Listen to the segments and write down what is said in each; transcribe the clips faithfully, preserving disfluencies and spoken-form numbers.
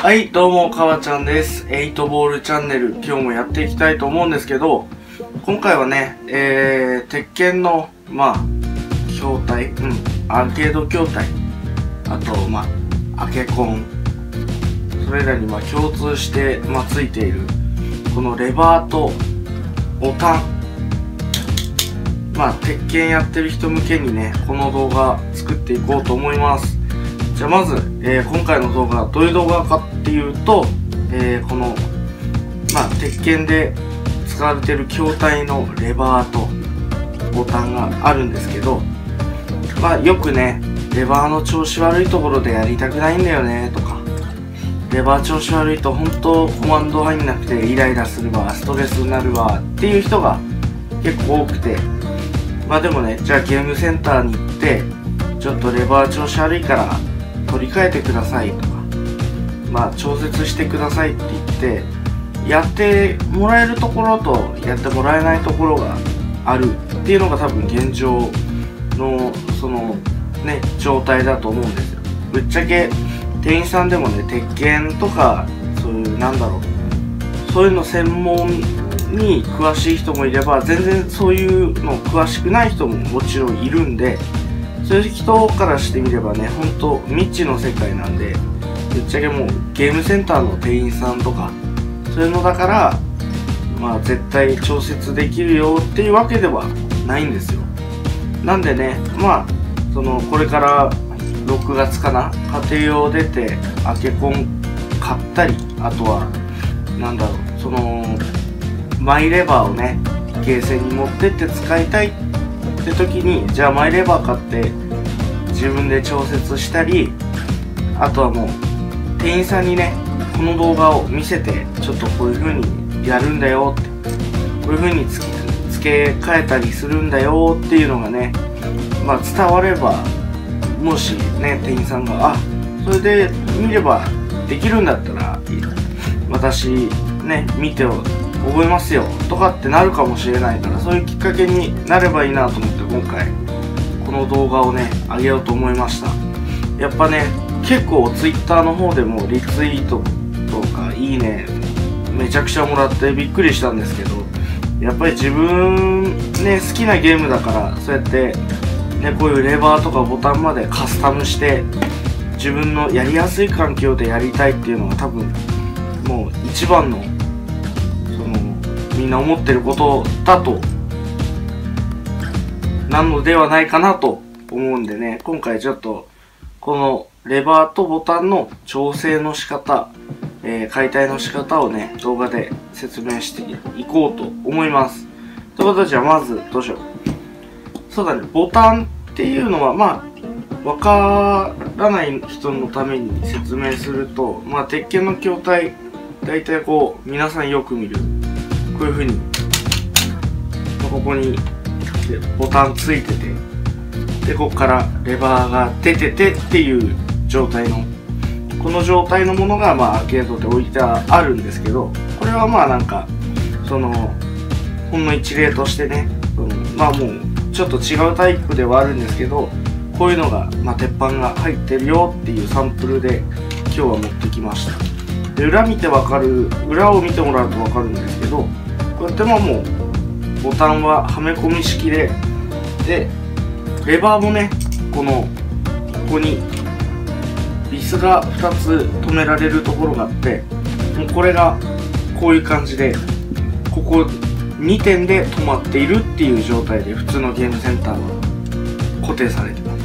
はい、どうも、かわちゃんです。エイトボールチャンネル、今日もやっていきたいと思うんですけど、今回はね、えー、鉄拳の、まあ、筐体、うん、アーケード筐体、あと、まあ、アケコン、それらに、まあ、共通して、まあ、ついている、このレバーとボタン、まあ、鉄拳やってる人向けにね、この動画作っていこうと思います。じゃあまず、えー、今回の動画はどういう動画かっていうと、えー、この、まあ、鉄拳で使われている筐体のレバーとボタンがあるんですけど、まあ、よくね、レバーの調子悪いところでやりたくないんだよねとか、レバー調子悪いと本当コマンド入んなくてイライラするわ、ストレスになるわっていう人が結構多くて、まあでもね、じゃあゲームセンターに行って、ちょっとレバー調子悪いから取り替えてくださいとか、まあ調節してくださいって言ってやってもらえるところとやってもらえないところがあるっていうのが多分現状のそのね状態だと思うんですよ。ぶっちゃけ店員さんでもね、鉄拳とかそういうなんだろう、そういうの専門に詳しい人もいれば、全然そういうの詳しくない人ももちろんいるんで、そういう人からしてみればね、ほんと未知の世界なんで、ぶっちゃけもうゲームセンターの店員さんとかそういうのだから、まあ絶対調節できるよっていうわけではないんですよ。なんでね、まあそのこれからろくがつかな、家庭用出てアケコン買ったり、あとはなんだろう、そのマイレバーをねゲーセンに持ってって使いたいって時に、じゃあマイレバー買って自分で調節したり、あとはもう店員さんにねこの動画を見せて、ちょっとこういう風にやるんだよって、こういう風に付け付け替えたりするんだよっていうのがね、まあ伝われば、もしね店員さんがあそれで見ればできるんだったら私ね見て覚えますよとかってなるかもしれないから、そういうきっかけになればいいなと思って今回この動画をね上げようと思いました。やっぱね結構 ツイッター の方でもリツイートとかいいねめちゃくちゃもらってびっくりしたんですけど、やっぱり自分ね好きなゲームだから、そうやってねこういうレバーとかボタンまでカスタムして自分のやりやすい環境でやりたいっていうのが多分もう一番のみんな思ってることだとなのではないかなと思うんでね、今回ちょっとこのレバーとボタンの調整の仕方、えー、解体の仕方をね動画で説明していこうと思います。ということで、じゃあまずどうしよう。そうだね、ボタンっていうのはまあわからない人のために説明すると、まあ鉄拳の筐体だいたいこう皆さんよく見るこういう風にここにボタンついてて、でここからレバーが出ててっていう状態の、この状態のものがまあアーケードで置いてあるんですけど、これはまあなんかそのほんの一例としてね、そのまあもうちょっと違うタイプではあるんですけど、こういうのがまあ鉄板が入ってるよっていうサンプルで今日は持ってきました。で裏見てわかる、裏を見てもらうとわかるんですけど、こうやってももうボタンははめ込み式で、でレバーもねこのここにビスがふたつ止められるところがあって、もうこれがこういう感じでここにてんで止まっているっていう状態で普通のゲームセンターは固定されてます。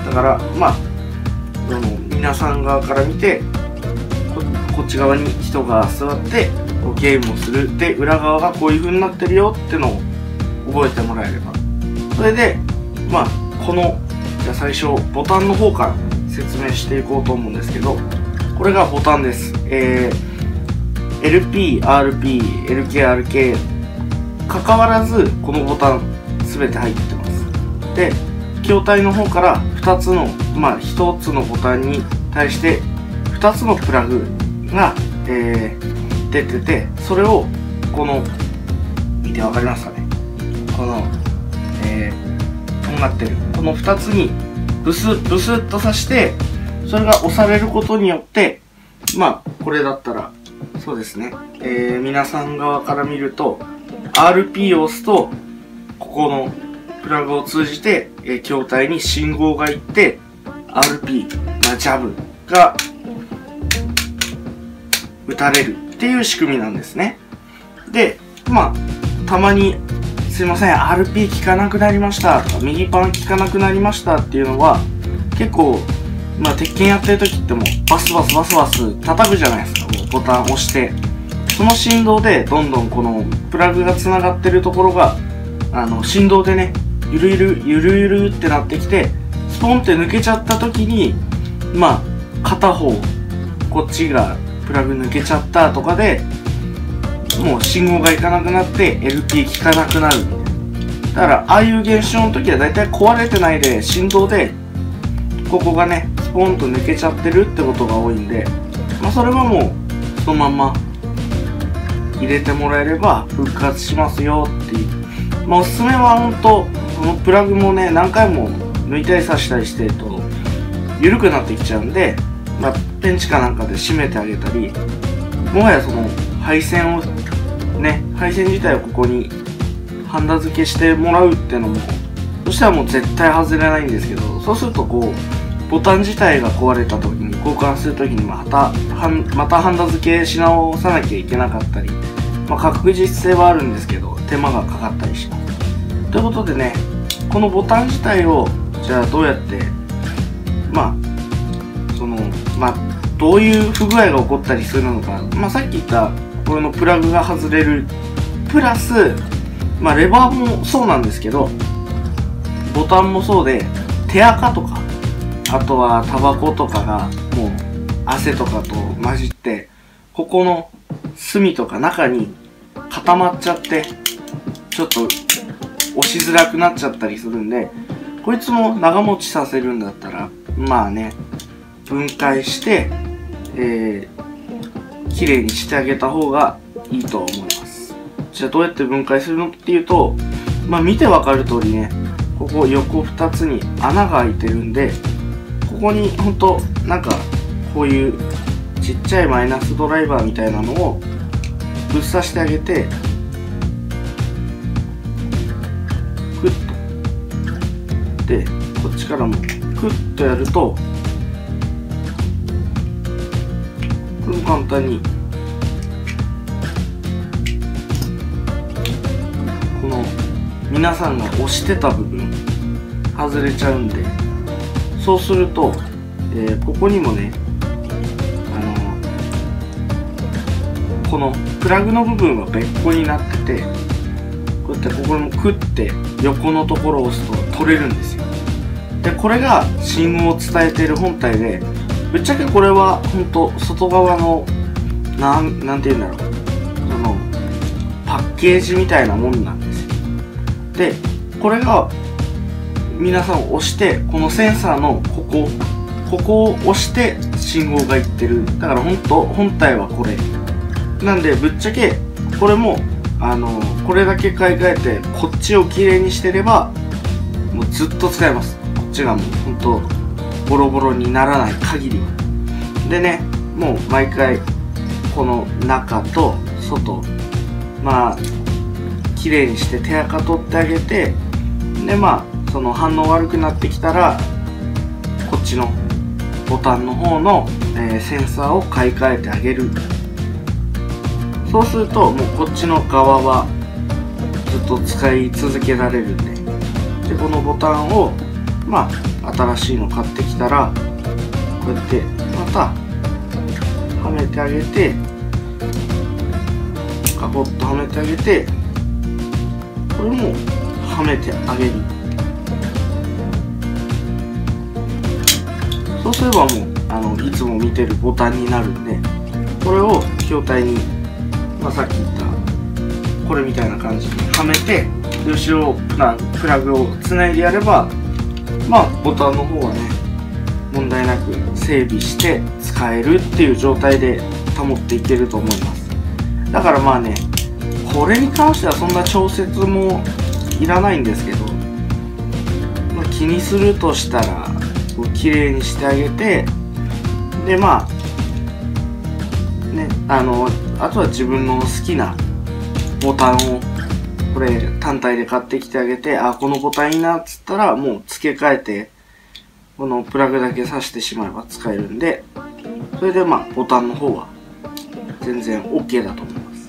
だからまあその皆さん側から見て こ, こっち側に人が座ってゲームをする、で裏側がこういう風になってるよってのを覚えてもらえれば、それでまあこのじゃあ最初ボタンの方から説明していこうと思うんですけど、これがボタンです。えー、エルピー、アールピー、エルケー、アールケー 関わらずこのボタン全て入ってます。で筐体の方からふたつのまあひとつのボタンに対してふたつのプラグが、えー出てて、それをこの見てわかりますかね、この、えー、とんがってるこのふたつにブスブスッと刺して、それが押されることによってまあこれだったらそうですね、えー、皆さん側から見ると アールピー を押すとここのプラグを通じて、えー、筐体に信号がいって アールピー、まあ、ジャブが打たれるっていう仕組みなんですね。で、まあたまにすいません アールピー 効かなくなりましたとか右パン効かなくなりましたっていうのは結構、まあ鉄拳やってる時ってもうバスバスバスバス叩くじゃないですか。もうボタン押してその振動でどんどんこのプラグがつながってるところがあの振動でねゆるゆるゆるゆるってなってきてスポンって抜けちゃった時にまあ片方こっちがプラグ抜けちゃったとかでもう信号がいかなくなって エルピー 効かなくなる。だからああいう現象の時はだいたい壊れてないで振動でここがねスポンと抜けちゃってるってことが多いんで、まあ、それはもうそのまんま入れてもらえれば復活しますよっていう。まあおすすめはほんとこのプラグもね何回も抜いたり刺したりしてると緩くなってきちゃうんで、まあ、ペンチかなんかで締めてあげたり、もはやその配線をね配線自体をここにハンダ付けしてもらうっていうのもそしたらもう絶対外れないんですけど、そうするとこうボタン自体が壊れた時に交換する時にまたまたハンダ付けし直さなきゃいけなかったり、まあ、確実性はあるんですけど手間がかかったりします。ということでねこのボタン自体をじゃあどうやってまあそのまあどういう不具合が起こったりするのか、まあ、さっき言ったこれのプラグが外れるプラス、まあ、レバーもそうなんですけどボタンもそうで手垢とかあとはタバコとかがもう汗とかと混じってここの隅とか中に固まっちゃってちょっと押しづらくなっちゃったりするんで、こいつも長持ちさせるんだったらまあね分解してえー、綺麗にしてあげた方がいいと思います。じゃあどうやって分解するのっていうと、まあ見てわかる通りねここ横ふたつに穴が開いてるんでここにほんとなんかこういうちっちゃいマイナスドライバーみたいなのをぶっ刺してあげてクッとでこっちからもクッとやると簡単にこの皆さんが押してた部分外れちゃうんで、そうすると、えー、ここにもねあのこのプラグの部分は別個になっててこうやってここもクッて横のところを押すと取れるんですよ。でこれが信号を伝えている本体でぶっちゃけこれは本当外側のなん、なんて言うんだろうそのパッケージみたいなもんなんですよ。でこれが皆さん押してこのセンサーのここここを押して信号がいってる。だから本当本体はこれなんでぶっちゃけこれもあのこれだけ買い替えてこっちをきれいにしてればもうずっと使えます。こっちがもう本当ボロボロにならない限りは。でねもう毎回この中と外まあ綺麗にして手垢取ってあげて、でまあその反応悪くなってきたらこっちのボタンの方の、えー、センサーを買い替えてあげる。そうするともうこっちの側はずっと使い続けられるんで、でこのボタンをまあ新しいの買ってきたらこうやってまたはめてあげてカポッとはめてあげてこれもはめてあげる。そうすればもうあのいつも見てるボタンになるんでこれを筐体に、まあ、さっき言ったこれみたいな感じにはめて後ろをプラプラグをつないでやればまあボタンの方はね問題なく整備して使えるっていう状態で保っていけると思います。だからまあねこれに関してはそんな調節もいらないんですけど、まあ、気にするとしたらこう綺麗にしてあげてでまあね、あのあとは自分の好きなボタンをこれ単体で買ってきてあげて、あ、このボタンいいなっつったらもう付け替えてこのプラグだけ挿してしまえば使えるんで、それでまあボタンの方は全然 OK だと思います、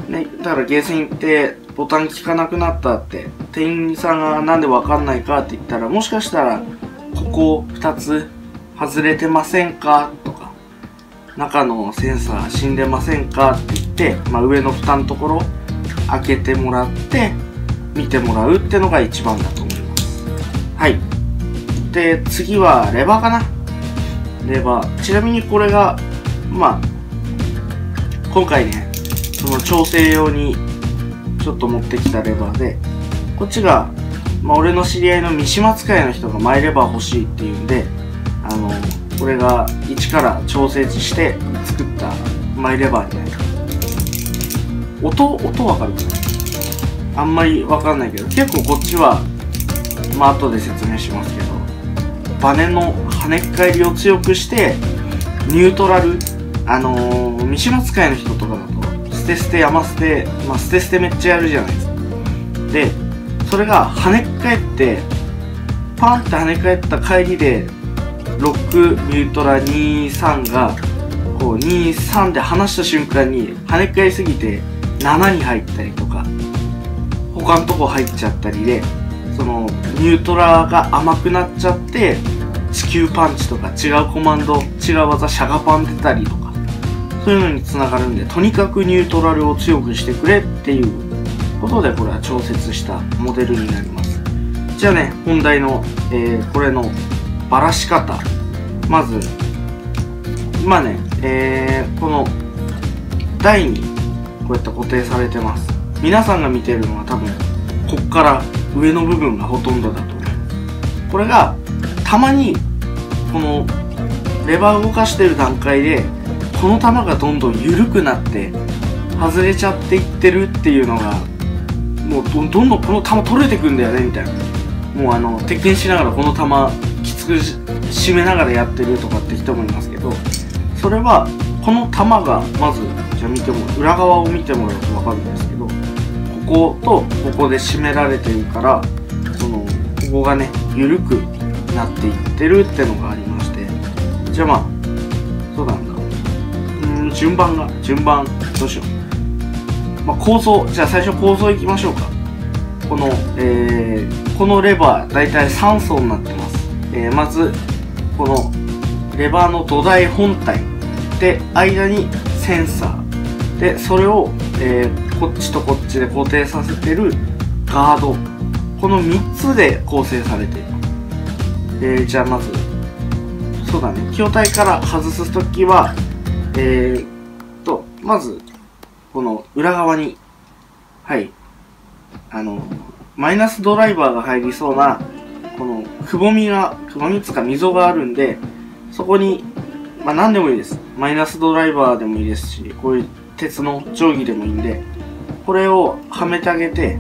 ね、だからゲーセン行ってボタン効かなくなったって店員さんがなんでわかんないかって言ったら、もしかしたらここふたつ外れてませんかとか、中のセンサー死んでませんかって言って、まあ、上の蓋のところ開けてもらって見てもらうってのが一番だと思います。はい。で、次はレバーかな。レバー。ちなみにこれが、まあ、今回ね、その調整用にちょっと持ってきたレバーで、こっちが、まあ、俺の知り合いの三島使いの人がマイレバー欲しいっていうんで、あの、これが一から調整して作ったマイレバーになります。音、音わかるかな？あんまりわかんないけど、結構こっちは、まあ後で説明しますけど、バネの跳ねっ返りを強くして、ニュートラル、あのー、三島使いの人とかだと、ステステ、山ステ、まあステステめっちゃやるじゃないですか。で、それが跳ねっ返って、パンって跳ね返った帰りで、ロック、ニュートラに、さんが、こう、に、さんで離した瞬間に跳ね返りすぎて、ななに入ったりとか、他のとこ入っちゃったりで、その、ニュートラが甘くなっちゃって、地球パンチとか違うコマンド、違う技、シャガパン出たりとか、そういうのにつながるんで、とにかくニュートラルを強くしてくれっていうことで、これは調節したモデルになります。じゃあね、本題の、えー、これのバラし方。まず、今ね、えー、この台にこうやって固定されてます。皆さんが見てるのは多分、こっから上の部分がほとんどだと思います。これが、たまに、このレバーを動かしてる段階で、この玉がどんどん緩くなって、外れちゃっていってるっていうのが、もうどんどんこの玉取れてくんだよね、みたいな。もうあの、鉄拳しながらこの玉、きつく締めながらやってるとかって人もいますけど、それは、この玉が、まず、じゃあ見ても、裏側を見てもらうとわかるんですけど、こことここで締められてるから、その、ここがね、緩くなっていってるってのがありまして、じゃあまあ、そうなんだ。うーん、順番が、順番、どうしよう。まあ、構造、じゃあ最初構造いきましょうか。この、えー、このレバー、だいたいさん層になってます。えー、まず、この、レバーの土台本体。で、間にセンサー。で、それを、えー、こっちとこっちで固定させてるガード。このみっつで構成されています。えー、じゃあまず、そうだね、筐体から外すときは、えーと、まず、この裏側に、はい、あの、マイナスドライバーが入りそうな、この、くぼみが、くぼみつか溝があるんで、そこに、まあ何でもいいです。マイナスドライバーでもいいですし、こういう鉄の定規でもいいんで、これをはめてあげて、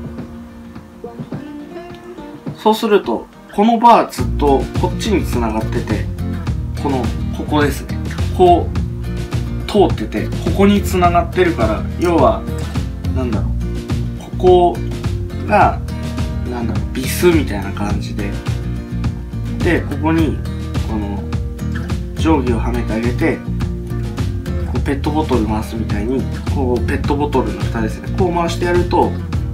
そうすると、このバーずっとこっちに繋がってて、この、ここですね。こう、通ってて、ここに繋がってるから、要は、なんだろう、ここが、なんだろう、ビスみたいな感じで、で、ここに、この、定規をはめてあげて、こうペットボトル回すみたいに、こう、ペットボトルの蓋ですね。こう回してやると、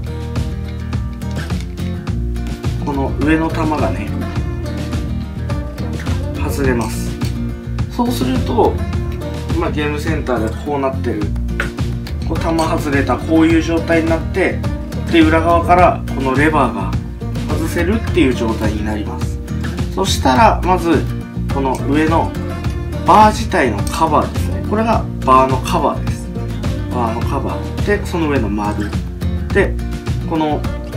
この上の玉がね、外れます。そうすると、今ゲームセンターでこうなってる、こう玉外れたこういう状態になって、で、裏側からこのレバーが外せるっていう状態になります。そしたら、まず、この上のバー自体のカバーですね。これがバーのカバーです。バーのカバー。で、その上の丸。で、この、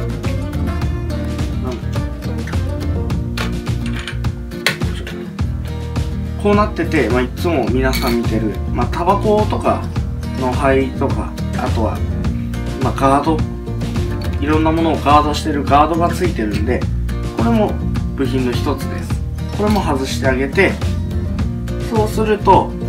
こうなってて、まあ、いつも皆さん見てる、まあ、タバコとかの灰とか、あとは、まあ、ガード、いろんなものをガードしてるガードがついてるんで、これも部品の一つです。これも外してあげて、そうすると、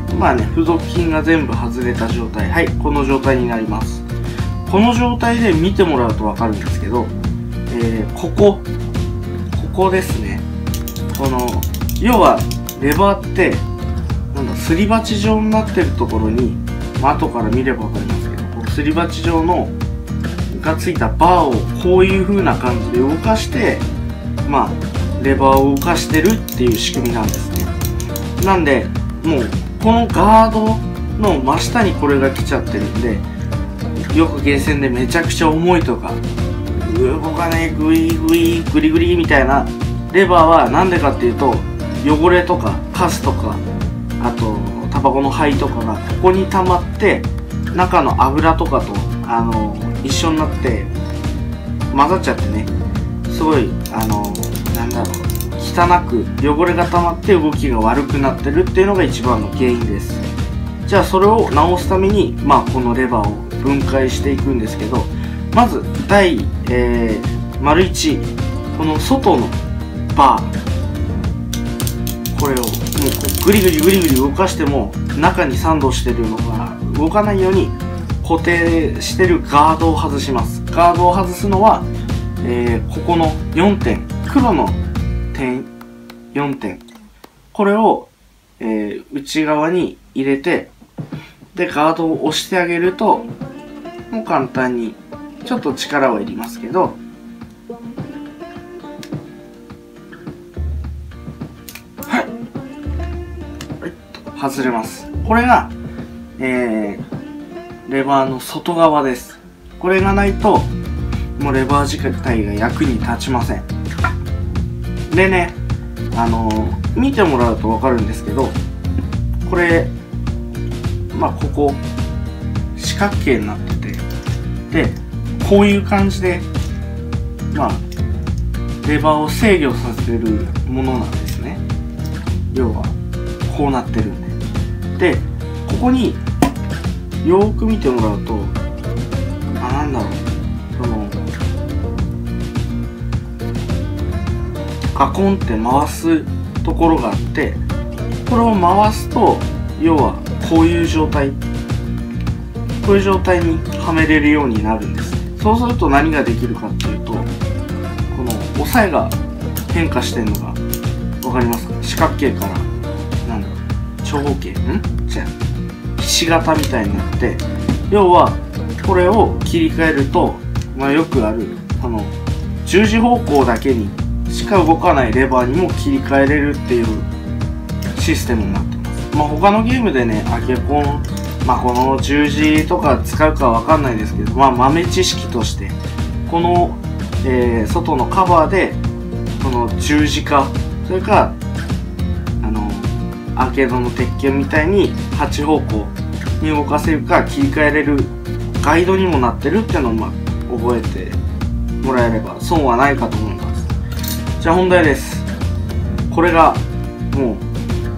まあね、付属品が全部外れた状態。はい、この状態になります。この状態で見てもらうとわかるんですけど、えー、ここ、ここですね。この、要は、レバーって、なんだ、すり鉢状になってるところに、まあ、後から見ればわかりますけど、このすり鉢状の、がついたバーをこういう風な感じで動かして、まあ、レバーを動かしてるっていう仕組みなんですね。なんで、もう、このガードの真下にこれが来ちゃってるんで、よくゲーセンでめちゃくちゃ重いとか、動かねえ、グイグイ、グリグリみたいなレバーはなんでかっていうと、汚れとかカスとか、あとタバコの灰とかがここに溜まって、中の油とかとあの一緒になって混ざっちゃってね、すごいあのなんだろう、汚く汚れが溜まって動きが悪くなってるっていうのが一番の原因です。じゃあそれを直すために、まあ、このレバーを分解していくんですけど、まず第、えー、丸いち、この外のバー、これをもうこうグリグリグリグリ動かしても中にサンドしてるのが動かないように固定してるガードを外します。ガードを外すのは、えー、ここのよんてん、黒の点よんてん、これを、えー、内側に入れて、でガードを押してあげるともう簡単に、ちょっと力はいりますけど、はい、はい、外れます。これが、えー、レバーの外側です。これがないともうレバー自体が役に立ちません。でね、あのー、見てもらうと分かるんですけど、これまあここ四角形になってて、でこういう感じでまあレバーを制御させるものなんですね。要はこうなってるんで、でここによーく見てもらうと、あ、なんだろう、そのガコンって回すところがあって、これを回すと要はこういう状態、こういう状態にはめれるようになるんです。そうすると何ができるかっていうと、この押さえが変化してるのが分かりますか？四角形からなんだろう、長方形、ん？じゃあひし形みたいになって、要はこれを切り替えると、まあ、よくあるこの十字方向だけにしか動かないレバーにも切り替えれるっていうシステムになってます。まあ他のゲームでね、アケコン、まあこの十字とか使うかわかんないですけど、まあ豆知識としてこの、えー、外のカバーでこの十字架、それからあのアーケードの鉄拳みたいにはち方向に動かせるか切り替えれるガイドにもなってるっていうのを、まあ、覚えてもらえれば損はないかと思います。じゃあ本題です。これがもう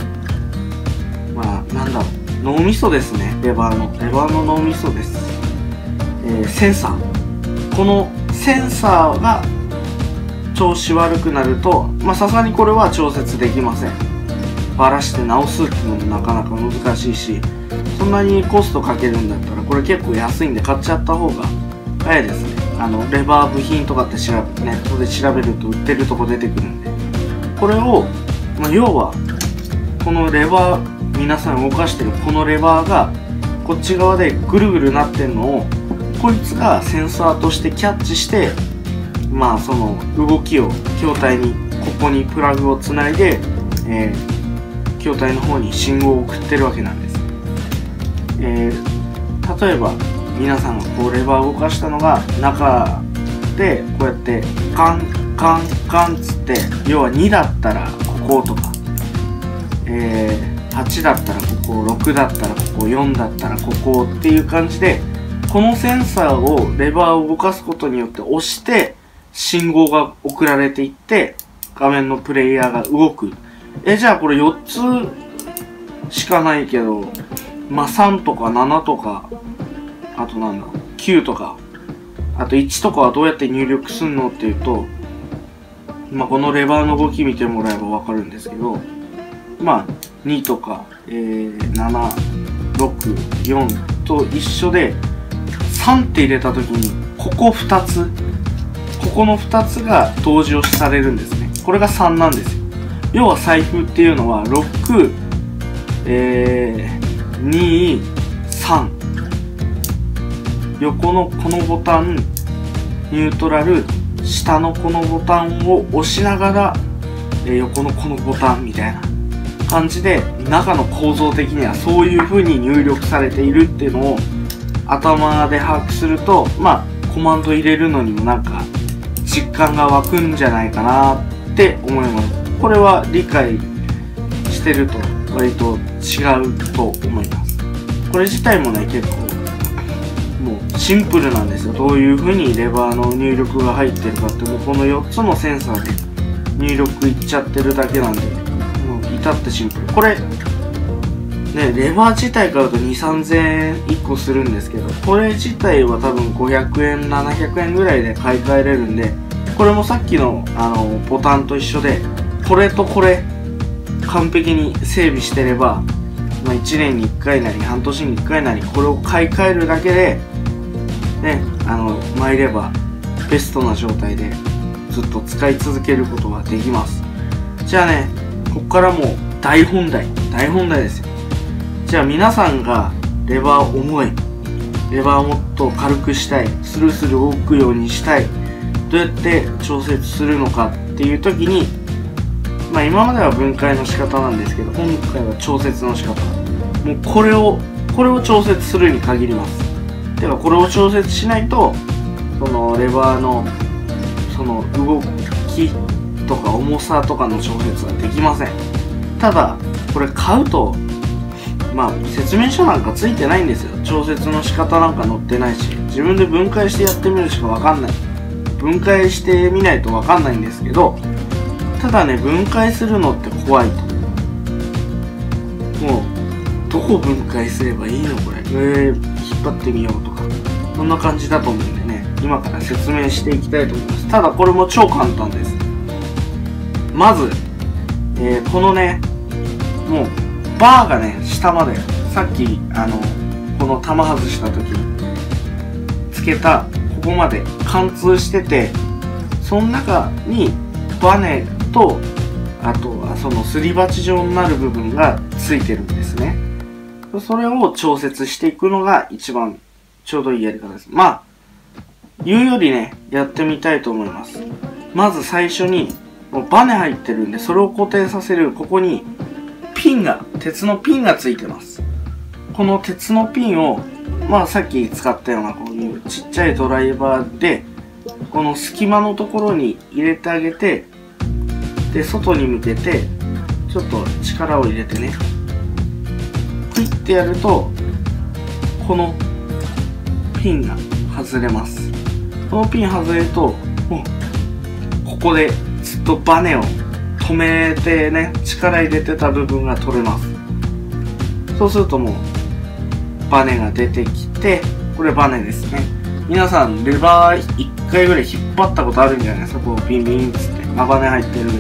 まあなんだろう、脳みそですね。レバーのレバーの脳みそです。えー、センサー、このセンサーが調子悪くなると、まあさすがにこれは調節できません。バラして直すっていうのもなかなか難しいし、そんなにコストかけるんだったらこれ結構安いんで買っちゃった方が早いですね。あのレバー部品とかって調べネットで調べると売ってるとこ出てくるんで、これを、まあ、要はこのレバー、皆さん動かしてるこのレバーがこっち側でぐるぐるなってんのをこいつがセンサーとしてキャッチして、まあその動きを筐体にここにプラグをつないで、えー、筐体の方に信号を送ってるわけなんです。えー、例えば皆さんがこうレバーを動かしたのが中でこうやってカンカンカンつって、要はにだったらこことか、えー、はちだったらここ、ろくだったらここ、よんだったらここっていう感じで、このセンサーをレバーを動かすことによって押して信号が送られていって画面のプレイヤーが動く。えじゃあこれよっつしかないけど、まあさんとかななとか、あとなんだきゅうとか、あといちとかはどうやって入力すんのっていうと、まあこのレバーの動き見てもらえばわかるんですけど、まあにとか、えー、なな、ろく、よんと一緒で、さんって入れた時に、ここふたつ、ここのふたつが同時押しされるんですね。これがさんなんですよ。要は財布っていうのは、ろく、えー、に、さん。横のこのボタン、ニュートラル、下のこのボタンを押しながら、えー、横のこのボタンみたいな感じで、中の構造的にはそういう風に入力されているっていうのを頭で把握すると、まあ、コマンド入れるのにもなんか実感が湧くんじゃないかなって思います。これは理解してると割と違うと思います。これ自体もね、結構もうシンプルなんですよ。どういう風にレバーの入力が入ってるかって、もうこのよっつのセンサーで入力いっちゃってるだけなんで、もう至ってシンプル。これね、レバー自体買うとに、さんぜんえんいっこするんですけど、これ自体は多分ごひゃくえん、ななひゃくえんぐらいで買い替えれるんで、これもさっきのあのボタンと一緒で、これとこれ完璧に整備してれば、まあ、いちねんにいっかいなり半年にいっかいなりこれを買い替えるだけでね、あのマイレバーベストな状態でずっと使い続けることができます。じゃあね、ここからもう大本題大本題ですよ。じゃあ皆さんがレバー重い、レバーをもっと軽くしたい、スルスル動くようにしたい、どうやって調節するのかっていう時に、まあ今までは分解の仕方なんですけど、今回は調節の仕方。もうこれをこれを調節するに限ります。てかこれを調節しないと、そのレバーのその動きとか重さとかの調節はできません。ただこれ買うと、まあ説明書なんかついてないんですよ。調節の仕方なんか載ってないし、自分で分解してやってみるしかわかんない。分解してみないとわかんないんですけど、ただね、分解するのって怖いと。もうどこ分解すればいいのこれ、えー、引っ張ってみようとか、そんな感じだと思うんでね、今から説明していきたいと思います。ただこれも超簡単です。まず、えー、このね、もうバーがね、下まで、さっきあのこの玉外した時につけたここまで貫通してて、その中にバネと、あとはそのすり鉢状になる部分がついてるんですね。それを調節していくのが一番ちょうどいいやり方です。まあ言うよりね、やってみたいと思います。まず最初にもうバネ入ってるんで、それを固定させるここにピンが、鉄のピンがついてます。この鉄のピンを、まあさっき使ったようなこういうちっちゃいドライバーでこの隙間のところに入れてあげて、で外に向けてちょっと力を入れてね、クイッてやるとこのピンが外れます。このピン外れると、もうここでずっとバネを止めてね、力入れてた部分が取れます。そうするともうバネが出てきて、これバネですね。皆さんレバーいっかいぐらい引っ張ったことあるんじゃないですか。こうビンビンっつって、あ、バネ入ってるっつって。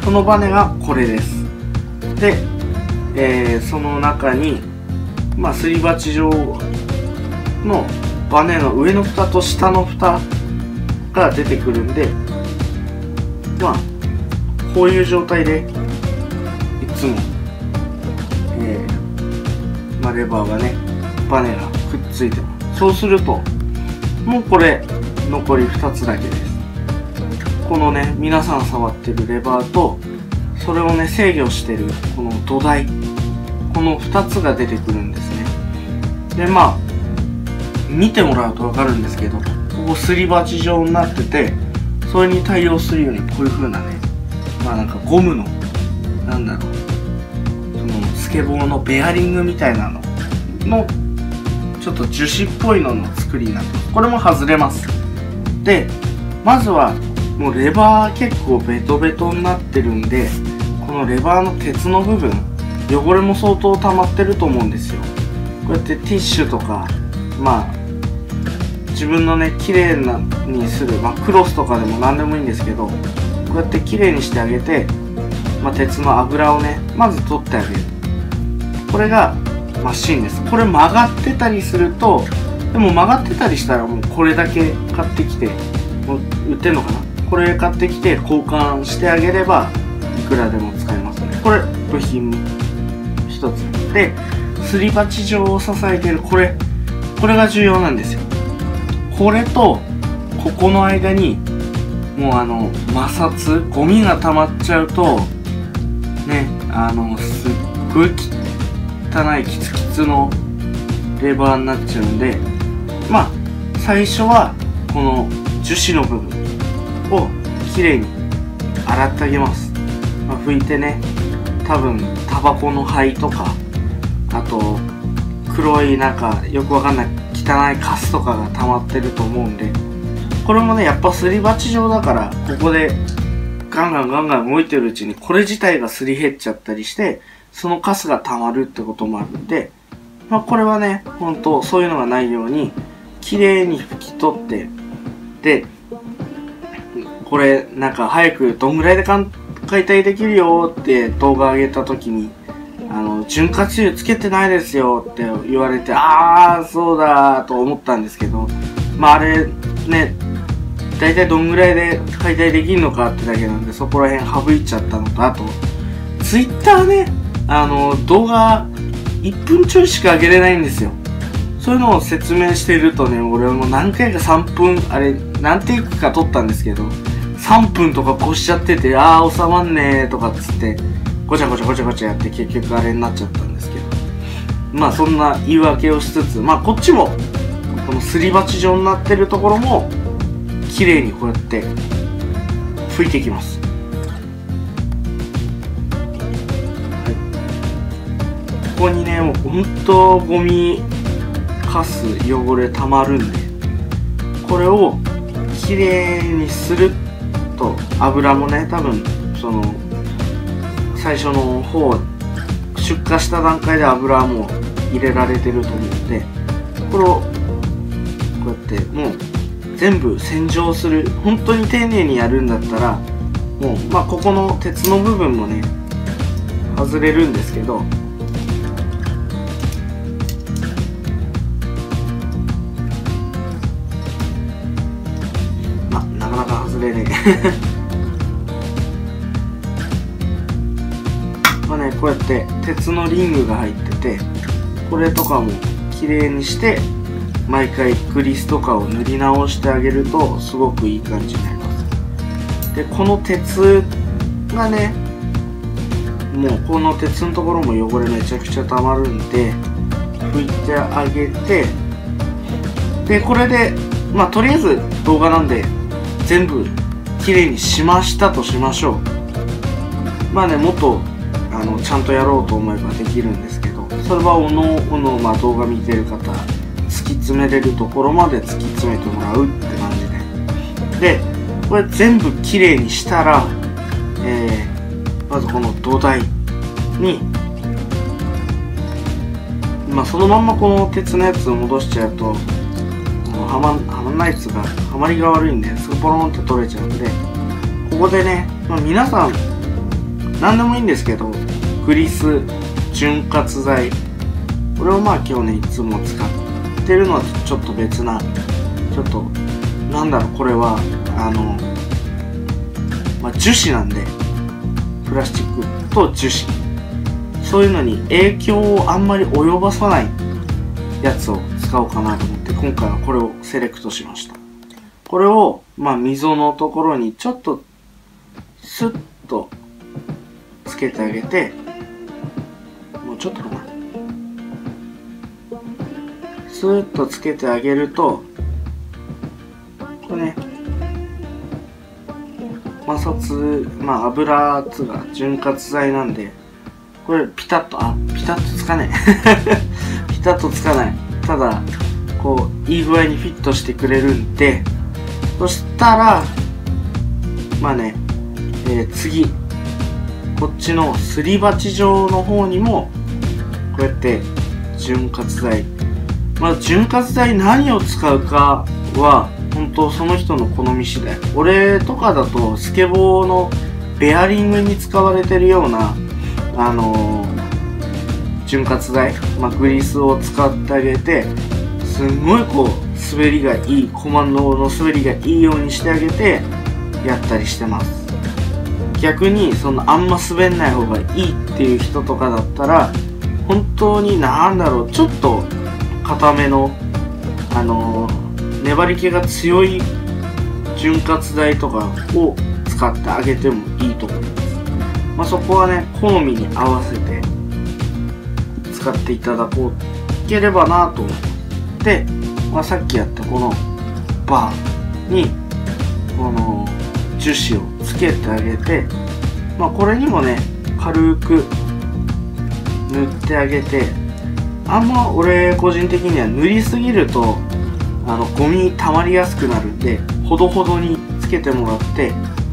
このバネがこれです。で、えー、その中にまあすり鉢状のバネの上の蓋と下の蓋が出てくるんで、まあこういう状態でいつも、えーまあ、レバーがね、バネがくっついてます。そうするともうこれ残りふたつだけです。このね、皆さん触ってるレバーと、それをね制御してるこの土台、このふたつが出てくるんですね。でまあ見てもらうと分かるんですけど、ここすり鉢状になってて、それに対応するようにこういう風なね、まあなんかゴムの、なんだろう、そのスケボーのベアリングみたいなののちょっと樹脂っぽいのの作りになってます。これも外れます。でまずはもうレバー結構ベトベトになってるんで、このレバーの鉄の部分、汚れも相当溜まってると思うんですよ。こうやってティッシュとか、まあ自分のね綺麗なにする、まあ、クロスとかでも何でもいいんですけど、こうやって綺麗にしてあげて、ままあ、鉄の油をねまず取ってあげる。これがマシンです。これ曲がってたりすると、でも曲がってたりしたらもうこれだけ買ってきて、もう売ってんのかな、これ買ってきて交換してあげればいくらでも使えますね。これ部品一つで、すり鉢状を支えているこれこれが重要なんですよ。これとここの間にもうあの摩擦、ゴミが溜まっちゃうとね、あのすっごい汚いキツキツのレバーになっちゃうんで、まあ最初はこの樹脂の部分をきれいに洗ってあげます。まあ、拭いてね、多分タバコの灰とか、あと黒いなんかよくわかんない汚いカスとかが溜まってると思うんで、これもねやっぱすり鉢状だから、ここでガンガンガンガン動いてるうちにこれ自体がすり減っちゃったりして、そのカスが溜まるってこともあるんで、まあこれはねほんとそういうのがないようにきれいに拭き取って、でこれなんか早くどんぐらいで解体できるよって動画上げた時に、あの潤滑油つけてないですよって言われて、ああそうだと思ったんですけど、まああれね大体どんぐらいで解体できるのかってだけなんで、そこら辺省いちゃったのと、あとツイッターね、あの動画いっぷんちょいしか上げれないんですよ。そういうのを説明してるとね、俺も何回かさんぷん、あれ何テイクか撮ったんですけど、さんぷんとか越しちゃってて、ああ収まんねーとかっつってごちゃごちゃごちゃごちゃやって結局あれになっちゃったんですけど、まあそんな言い訳をしつつ、まあこっちもこのすり鉢状になってるところも綺麗にこうやって拭いていきます。はい、ここにねもうほんとゴミカス汚れたまるんで、これを綺麗にすると、油もね多分その最初の方出荷した段階で油はもう入れられてると思うんで、これをこうやってもう全部洗浄する、本当に丁寧にやるんだったらもう、まあここの鉄の部分もね外れるんですけど、まあなかなか外れねえまあね、こうやって鉄のリングが入ってて、これとかも綺麗にして毎回グリスとかを塗り直してあげるとすごくいい感じになります。でこの鉄がね、もうこの鉄のところも汚れめちゃくちゃたまるんで拭いてあげて、でこれでまあとりあえず動画なんで全部綺麗にしましたとしましょう。まあねもっとあのちゃんとやろうと思えばできるんですけど、それはおのおの、まあ、動画見てる方突き詰めれるところまで突き詰めてもらうって感じで、でこれ全部きれいにしたら、えー、まずこの土台に、まあ、そのまんまこの鉄のやつを戻しちゃうとはまはまんないやつがはまりが悪いんですぐポロンって取れちゃうんで、ここでね、まあ、皆さん何でもいいんですけど、グリス、潤滑剤、これをまあ今日ねいつも使ってるのはちょっと別な、ちょっとなんだろう、これはあの、まあ、樹脂なんで、プラスチックと樹脂、そういうのに影響をあんまり及ばさないやつを使おうかなと思って、今回はこれをセレクトしました。これをまあ溝のところにちょっとスッとつけてあげて、もうちょっとかな、スーッとつけてあげると、これね摩擦、まあ油つが潤滑剤なんで、これピタッと、あピタッとつかないピタッとつかない、ただこういい具合にフィットしてくれるんで、そしたらまあね、えー、次こっちのすり鉢状の方にもこうやって潤滑剤、まあ潤滑剤何を使うかは本当その人の好み次第。俺とかだとスケボーのベアリングに使われてるようなあのー、潤滑剤、まあ、グリスを使ってあげて、すんごいこう滑りがいい、コマンドの滑りがいいようにしてあげてやったりしてます。逆にそのあんま滑んない方がいいっていう人とかだったら、本当になんだろう、ちょっと硬めのあのー、粘り気が強い潤滑剤とかを使ってあげてもいいと思います。まあ、そこはね、好みに合わせて使っていただこうければなと思います。で、まあ、さっきやったこのバーにこの樹脂をつけてあげて、まあ、これにもね軽く塗ってあげて、あんま俺個人的には塗りすぎるとあのゴミ溜まりやすくなるんで、ほどほどにつけてもらって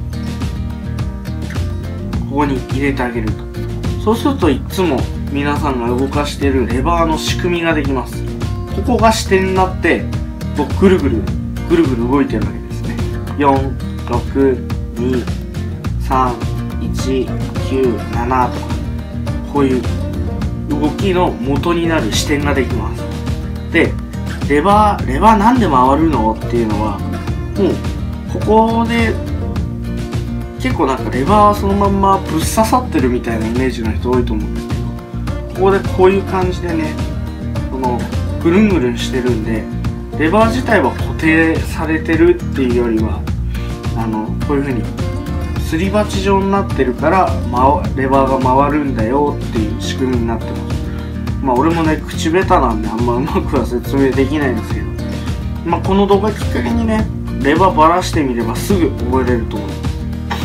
ここに入れてあげると。そうするといつも皆さんが動かしているレバーの仕組みができます。ここが支点になってこうぐるぐるぐるぐる動いてるわけですね。よん、ろく、に、さん、いち、きゅう、ななとか、こういう動きの元になる支点ができます。で、レバーレバーなんで回るのっていうのは、もうここで結構なんかレバーはそのまんまぶっ刺さってるみたいなイメージの人多いと思うんですけど、ここでこういう感じでね、このぐるんぐるんしてるんで、レバー自体は固定されてるっていうよりは、あのこういう風にすり鉢状になってるから、ま、レバーが回るんだよっていう仕組みになってます。まあ俺もね口下手なんであんまうまくは説明できないんですけど、まあ、この動画きっかけにねレバーばらしてみればすぐ覚えれると思います。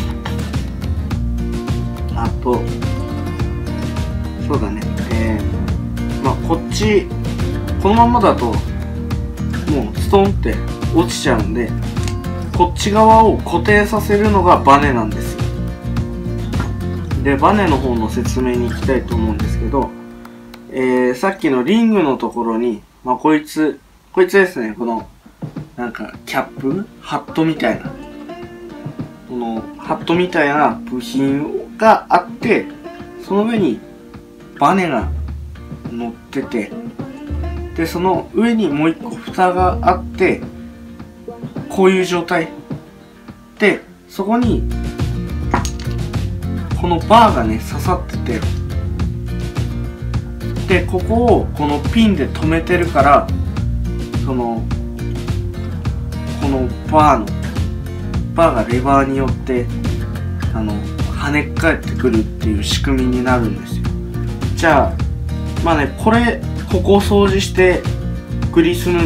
あとそうだね、えー、まあこっちこのままだともうストンって落ちちゃうんで、こっち側を固定させるのがバネなんですよ。でバネの方の説明に行きたいと思うんですけど、えー、さっきのリングのところに、まあ、こいつこいつですね、このなんかキャップハットみたいなこのハットみたいな部品があって、その上にバネが乗ってて、でその上にもう一個蓋があって、こういう状態で、そこにこのバーがね刺さってて、でここをこのピンで留めてるから、そのこのバーのバーがレバーによってあの跳ね返ってくるっていう仕組みになるんですよ。じゃあまあね、これここを掃除してグリス塗って、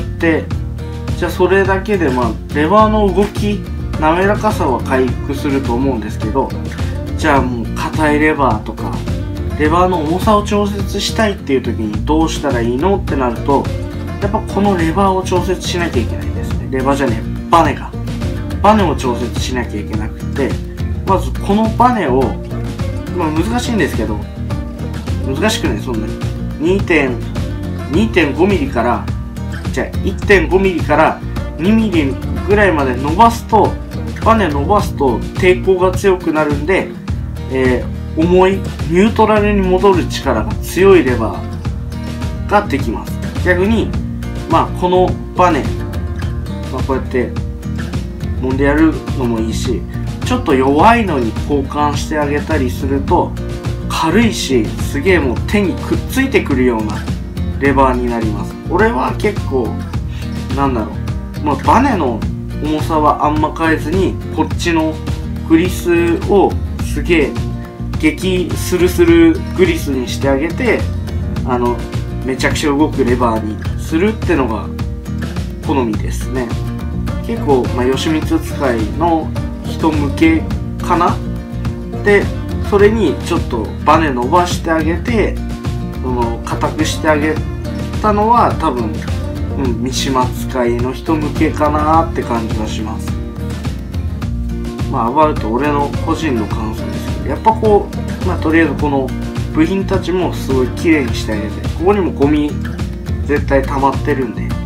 じゃあそれだけでまあレバーの動き滑らかさは回復すると思うんですけど、じゃあもう硬いレバーとかレバーの重さを調節したいっていう時にどうしたらいいのってなると、やっぱこのレバーを調節しなきゃいけないんですね。レバーじゃねえ、バネがバネを調節しなきゃいけなくて、まずこのバネを、まあ難しいんですけど、難しくない、そんなに にてんごミリからじゃあ いってんごミリからにミリぐらいまで伸ばすと、バネ伸ばすと抵抗が強くなるんで、えー、重いニュートラルに戻る力が強いレバーができます。逆にまあこのバネ、まあ、こうやって揉んでやるのもいいし、ちょっと弱いのに交換してあげたりすると軽いし、すげえもう手にくっついてくるようなレバーになります。俺は結構なんだろう、まあ、バネの重さはあんま変えずに、こっちのグリスをすげえ激スルスルグリスにしてあげて、あのめちゃくちゃ動くレバーにするってのが好みですね。結構、まあ、吉光使いの人向けかな。でそれにちょっとバネ伸ばしてあげて、その硬くしてあげたのは多分、うん、三島使いの人向けかなって感じがします。まあアバウト俺の個人の感想ですけど、やっぱこう、まあとりあえずこの部品たちもすごい綺麗にしてあげて、ここにもゴミ絶対溜まってるんで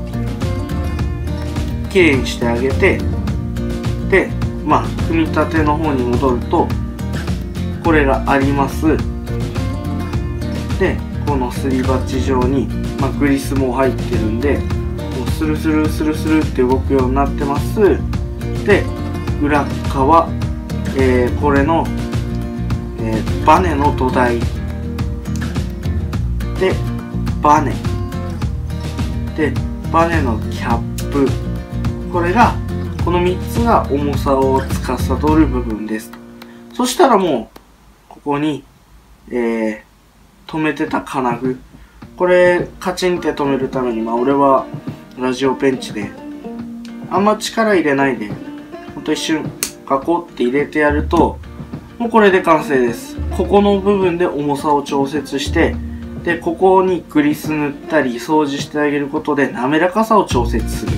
綺麗にしてあげて、でまあ組み立ての方に戻ると、 これがあります。でこのすり鉢状に、まあ、グリスも入ってるんでこうスルスルスルスルって動くようになってます。で裏側、えー、これの、えー、バネの土台でバネでバネのキャップ、これがこのみっつが重さを司る部分ですと。そしたらもうここに、えー、止めてた金具、これカチンって止めるために、まあ俺はラジオペンチであんま力入れないでほんと一瞬ガコって入れてやるともうこれで完成です。ここの部分で重さを調節して、でここにグリス塗ったり掃除してあげることで滑らかさを調節する。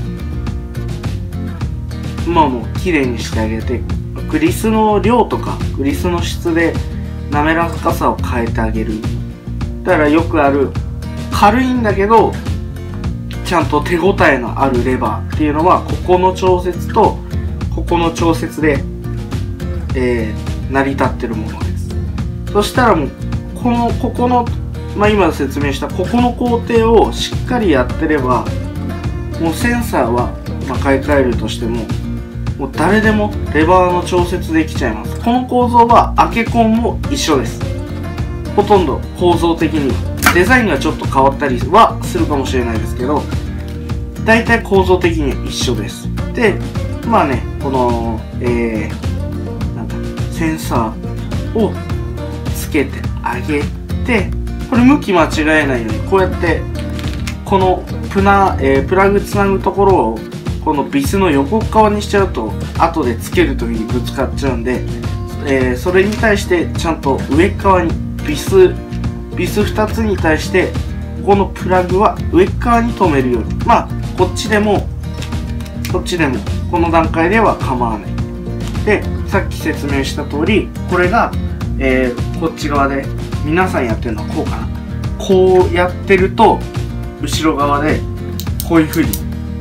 まあもう綺麗にしてあげて、グリスの量とかグリスの質で滑らかさを変えてあげる。だからよくある軽いんだけどちゃんと手応えのあるレバーっていうのはここの調節とここの調節で、えー、成り立ってるものです。そしたらもうこのここのまあ今説明したここの工程をしっかりやってればもうセンサーは、まあ、買い替えるとしてももう誰でもレバーの調節できちゃいます。この構造はアケコンも一緒です。ほとんど構造的にデザインがちょっと変わったりはするかもしれないですけど大体構造的には一緒です。でまあねこの、えー、なんだセンサーをつけてあげて、これ向き間違えないようにこうやってこのプナ、えー、プラグつなぐところをこのビスの横側にしちゃうと後でつけるときにぶつかっちゃうんで、えー、それに対してちゃんと上側にビスビスふたつに対してここのプラグは上側に留めるように、まあこっちでもこっちでもこの段階では構わない。でさっき説明した通りこれが、えー、こっち側で皆さんやってるのはこうかな、こうやってると後ろ側でこういう風に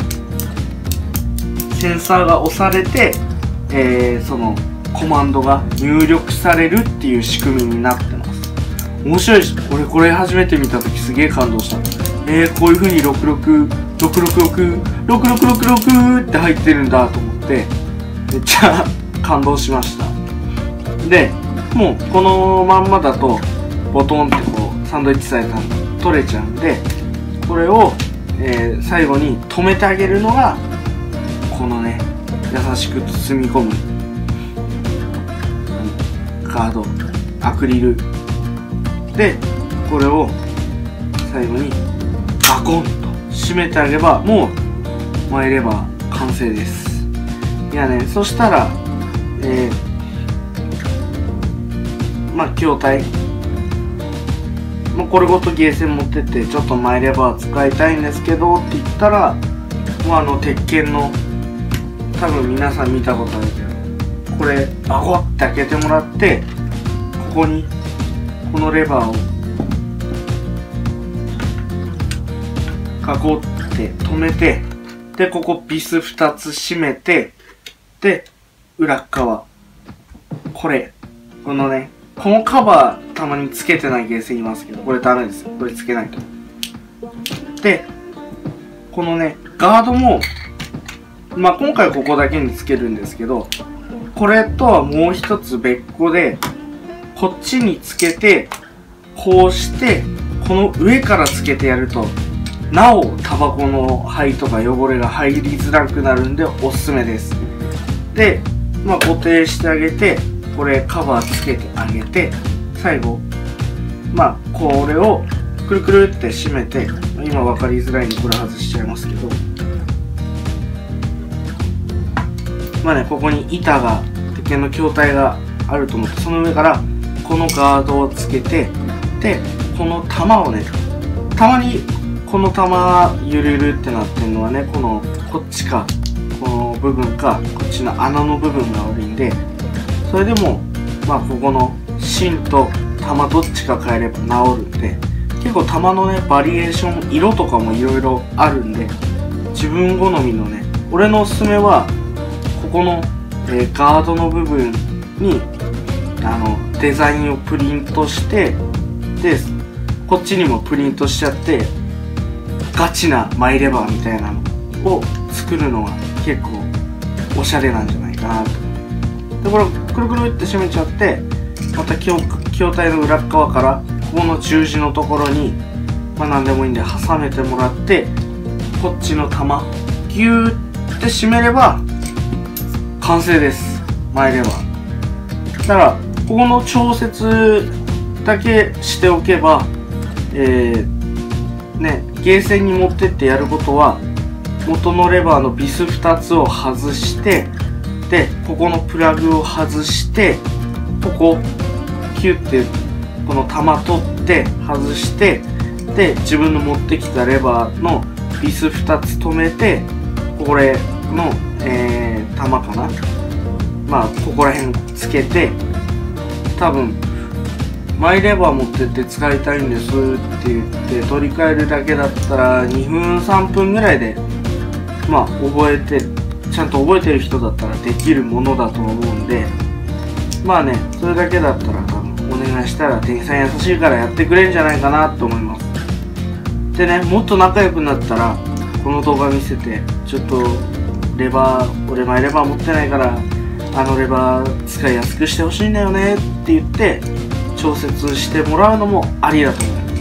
センサーが押されて、えー、そのコマンドが入力されるっていう仕組みになってます。面白いし、俺これ初めて見た時すげえ感動した。えー、こういう風にろくろくろくろくろくろくろくろくろくって入ってるんだと思ってめっちゃ感動しました。でもうこのまんまだとボトンってこうサンドイッチサイズが取れちゃうんで、これを、えー、最後に止めてあげるのがこのね優しく包み込むガードアクリルで、これを最後にガコンと締めてあげればもう巻いれば完成です。いやね、そしたらえー、まあ筐体、まあ、これごとゲーセン持ってってちょっと巻いれば使いたいんですけどって言ったらもうあの鉄拳の多分皆さん見たことあるけどこれバコって開けてもらってここにこのレバーをガコって止めて、でここビスふたつ閉めて、で裏側これこのねこのカバーたまにつけてないゲーセンいますけどこれダメですよ、これつけないと。でこのねガードもまあ今回ここだけにつけるんですけど、これとはもう一つ別個でこっちにつけてこうしてこの上からつけてやるとなおタバコの灰とか汚れが入りづらくなるんでおすすめです。で、まあ、固定してあげてこれカバーつけてあげて最後まあこれをくるくるって締めて、今分かりづらいんでこれ外しちゃいますけど、まあねここに板が鉄拳の筐体があると思って、その上からこのガードをつけて、でこの玉をねたまにこの玉ゆるゆるってなってるのはねこのこっちかこの部分かこっちの穴の部分が悪いんで、それでもまあここの芯と玉どっちか変えれば治るんで、結構玉のねバリエーション色とかもいろいろあるんで自分好みのね、俺のおすすめはここの、えー、ガードの部分にあのデザインをプリントして、でこっちにもプリントしちゃってガチなマイレバーみたいなのを作るのが結構おしゃれなんじゃないかなと。でこれをくるくるって締めちゃって、また筐体の裏側からここの十字のところに、まあ何でもいいんで挟めてもらって、こっちの玉ギューって締めれば完成です。マイレバーだからここの調節だけしておけば、えー、ねゲーセンに持ってってやることは、元のレバーのビスふたつを外して、でここのプラグを外して、ここキュッてこの玉取って外して、で自分の持ってきたレバーのビスふたつ止めて、これの、えー、玉かな、まあここら辺つけて、多分マイレバー持ってって使いたいんですって言って取り替えるだけだったらにふんさんぷんぐらいで、まあ覚えてちゃんと覚えてる人だったらできるものだと思うんで、まあねそれだけだったら多分お願いしたら店員さん優しいからやってくれるんじゃないかなと思います。でね、もっと仲良くなったらこの動画見せて、ちょっとレバー俺マイレバー持ってないからあのレバー使いやすくしてほしいんだよねって言って調節してもらうのもありだと思います。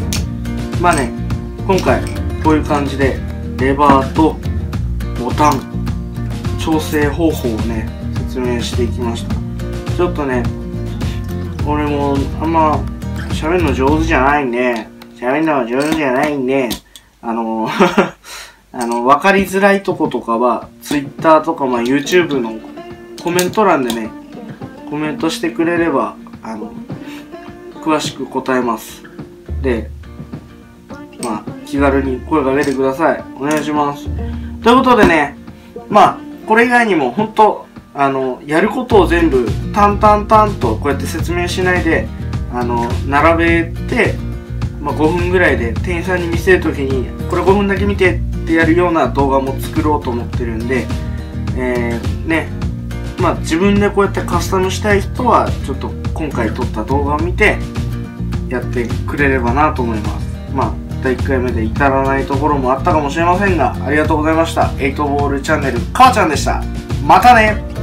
まあね、今回こういう感じでレバーとボタン調整方法をね説明していきました。ちょっとね俺もあんま喋るの上手じゃないんで喋るの上手じゃないんであのあの分かりづらいとことかは Twitter とか、まあ、YouTube のコメント欄でねコメントしてくれればあの詳しく答えます。でまあ気軽に声かけてください。お願いします。ということでね、まあこれ以外にも本当あのやることを全部淡々々とこうやって説明しないであの並べて、まあ、ごふんぐらいで店員さんに見せるときにこれごふんだけ見てってやるような動画も作ろうと思ってるんで、えー、ねまあ自分でこうやってカスタムしたい人はちょっと今回撮った動画を見てやってくれればなと思います。まあだいいっかいめで至らないところもあったかもしれませんが、ありがとうございました。エイトボールチャンネルかわちゃんでした。またね。